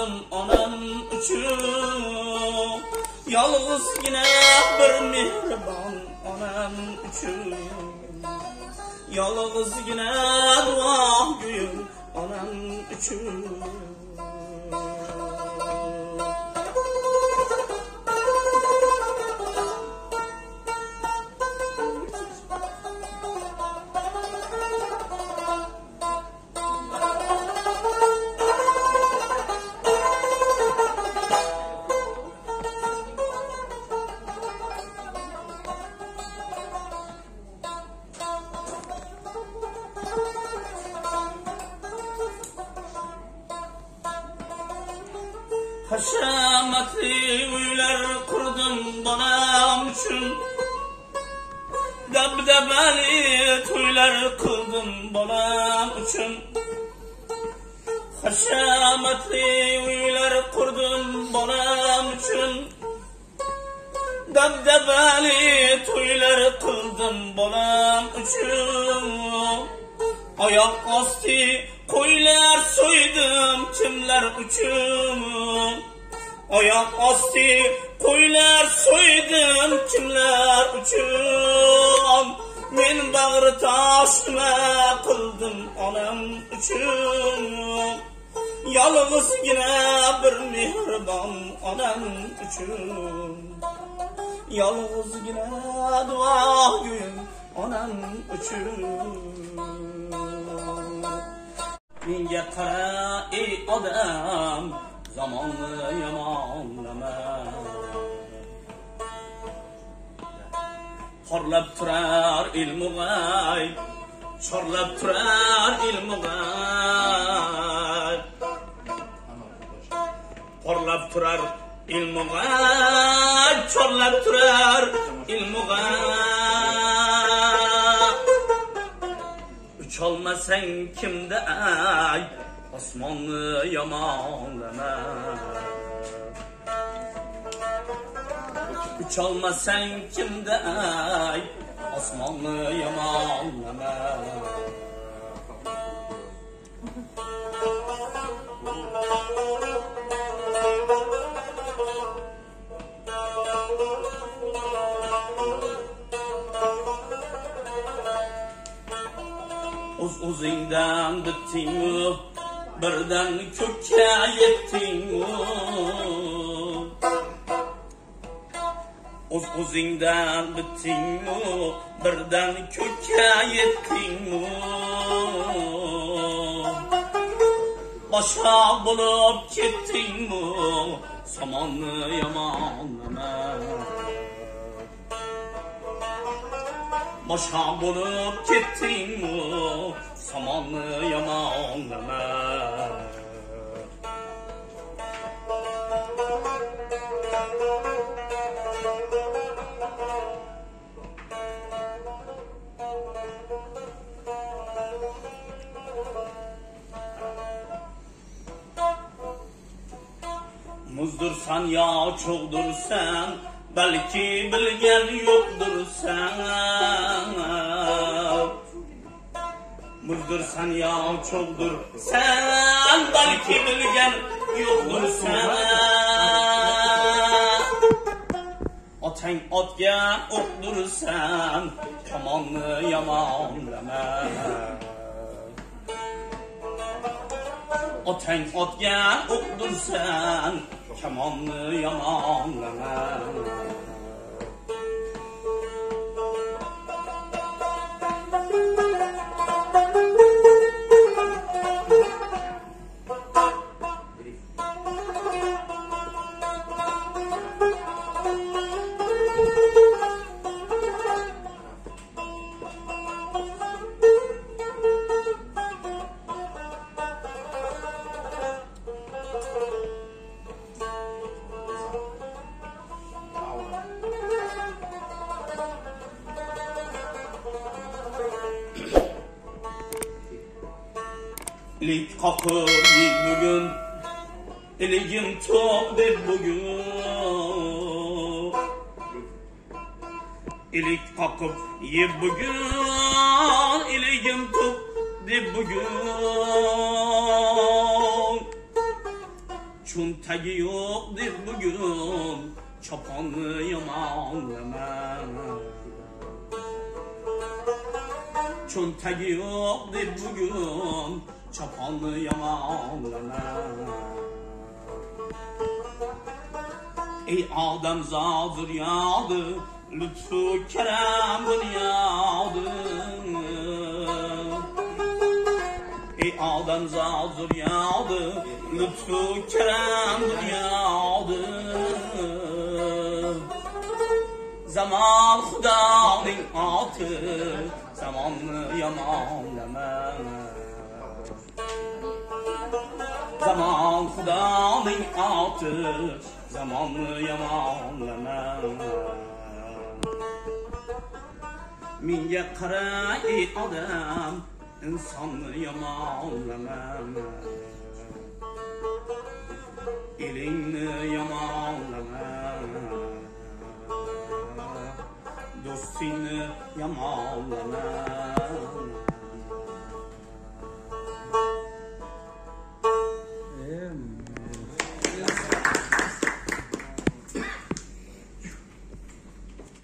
qildim onam uchun. Yolg'izgina bir mehribon onam uchun. Yolg'izgina duogo'yim onam uchun. Hashamatli uylar qurdim bolam uchun. Dabdabali to'ylar qildim bolam uchun. Hashamatli uylar qurdim bolam uchun. Dabdabali to'ylar qildim bolam uchun. Oyoq osti qo'ylar so'ydim kimlar uchun. Oyoq osti qo'ylar so'ydim kimlar uchun. Men bag'ri toshma qildim onam uchun. Yolg'izgina bir mehribon onam uchun. Yolg'izgina duogo'yim onam uchun. Menga qara ey odam, zamonni yomonlama. Xorlab turar ilmu g'ayb, chorlab turar ilmu g'ayb. Xorlab turar ilmu g'ayb, chorlab turar ilmu g'ayb. Ucholmasang kimda ay, osmonni yomonlama. Ucholmasang kimda ay, osmonni yomonlama. O'zingdan bitding-u, birdan ko'kka yetding-u. O'zingdan bitding-u, birdan ko'kka yetding-u. Boshqa bo'lib ketding-u, somonni yomonlama. Boshqa bo'lib ketding-u, somonni yomonlama. Muzdursan yo cho'g'dursan, balki bilgan yo'qdursan. Muzdursan yo cho'g'dursan, balki bilgan yo'qdursan. Otang otga o'qdursan, kamonni yomonlama. Otang otga o'qdursan, kamonni yomonlama. İlik kakır yil bugün, iligim top deb bugün. İlik kakıp yeb bugün, iligim top deb bugün. Cho'ntagi yo'q deb bugun choponni yomonlama. Cho'ntagi yo'q deb bugun choponni yomonlama. Ey odamzod zuriyodi, lutfu karam bunyodi. Ey odamzod zuriyodi, lutfu karam bunyodi. Zaman Xudoning oti, zamonni yomonlama. Zaman Xudoning oti, zamonni yomonlama. Menga qara ey odam, insonni yomonlama. Elingni yomonlama. Do'stingni yomonlama.